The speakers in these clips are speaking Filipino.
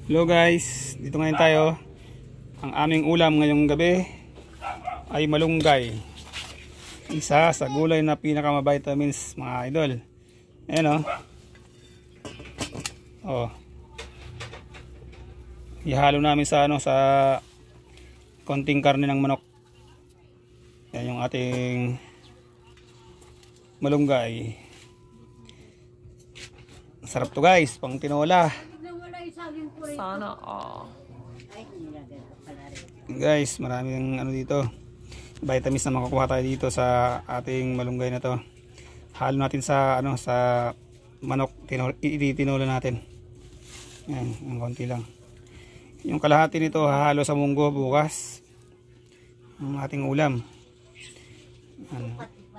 Hello guys, dito ngayon tayo. Ang aming ulam ngayong gabi ay malunggay. Isa sa gulay na pinaka-vitamins mga idol. Ayan o. Oh. Ihalo namin sa konting karne ng manok. Yan yung ating malunggay. Sarap to guys, pang tinola. Sana Guys, maraming dito vitamins na makukuha tayo dito sa ating malunggay na to. Halo natin sa sa manok, itinola natin. Yan, yung konti lang. Yung kalahati nito hahalo sa munggo bukas. Ang ating ulam. Yan.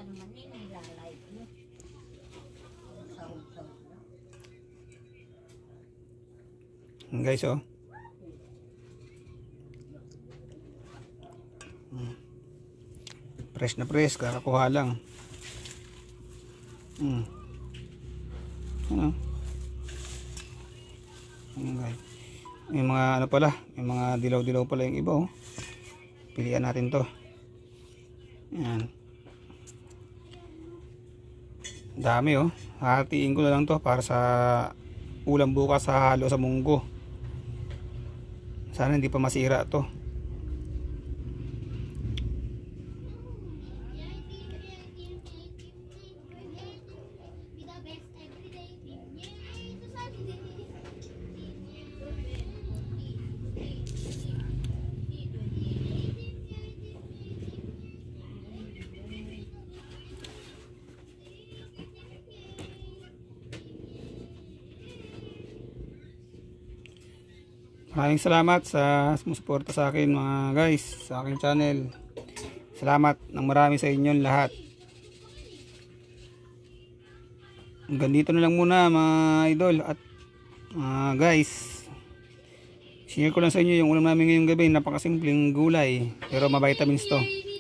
Guys, oh. Fresh na fresh, kakakuha lang. Ano? Ayan guys. May mga pala, may mga dilaw-dilaw pala yung iba, oh. Pilihan natin to. Ayan. Dami, oh. Hahatiin ko na lang to para sa ulam bukas sa halo sa munggo. Sana hindi pa masira to. Maraming salamat sa sumusuporta sa akin mga guys, sa aking channel. Salamat ng marami sa inyong lahat. Hanggang dito na lang muna mga idol. At guys, share ko lang sa inyo yung ulam namin ngayong gabi. Napakasimpleng gulay pero ma-vitamins to.